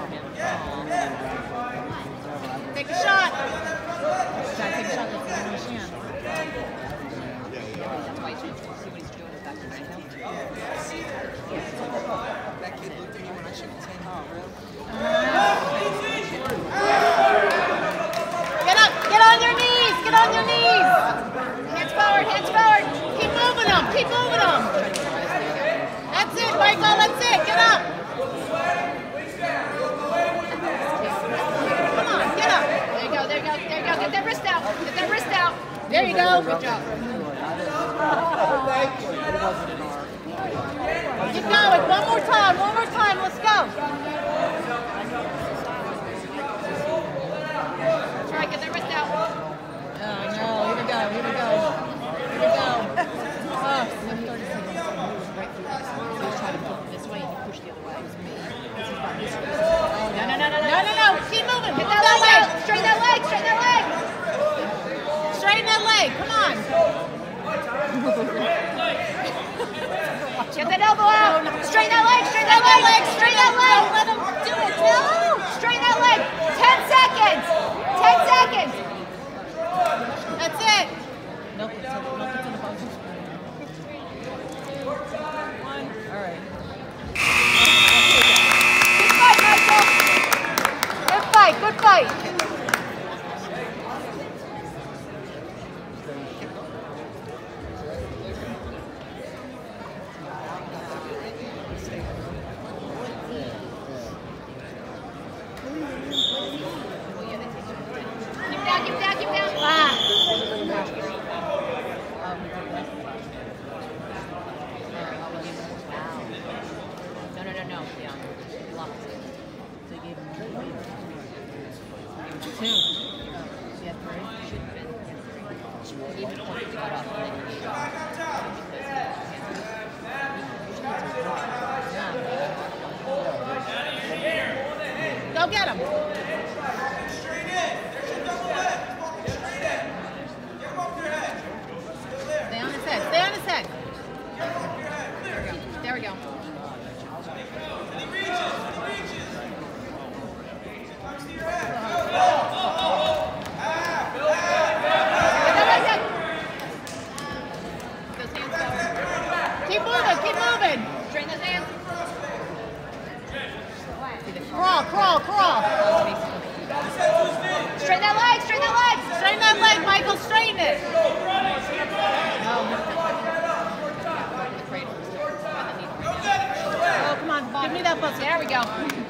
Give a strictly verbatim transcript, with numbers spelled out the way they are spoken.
Take a shot. Gotta take a shot with the machine. That's why he's see what he's doing is back to right now. That kid looked at me when I shook his hand. Oh, really? Get up! Get on your knees! Get on your knees! Hands forward! Hands forward! Keep moving them! Keep moving them! That's it, Michael! That's it! Get up! Come on! Get up! There you go! There you go! There you go! Get that wrist out! Get that wrist out! There you go! Good job! Keep going! One more time! One more time! Let's go! Try get that wrist out. Oh no! Here we go! Here we go! Here we go! Oh. This way and you push the other way. No, no, no, no, no, no, no! Keep moving! Get that leg out! Straighten that leg! Straighten that leg! Straighten that leg! Come on! Get that elbow out! Straighten that leg! Straighten that leg! Straighten that leg! Don't let him do it! No! Straighten that leg! Ten seconds! Ten seconds! That's it! Nope, it's in, nope, it's in the box. One. All right. Good fight, Michael! Good fight, good fight! Keep down, keep down, keep down! Ah! No, no, no, no. Yeah. You locked it. So you gave him two. Two. You had three? You should have been. You gave him a point to cut off and then you gave him. Go get him! Stay on his head. Stay on his head. There we go. Keep moving, keep moving. Straighten those hands. Crawl, crawl, crawl. Straighten that leg, straighten that leg. Straighten that leg, Michael, straighten it. Oh, come on, give me that bus. There we go.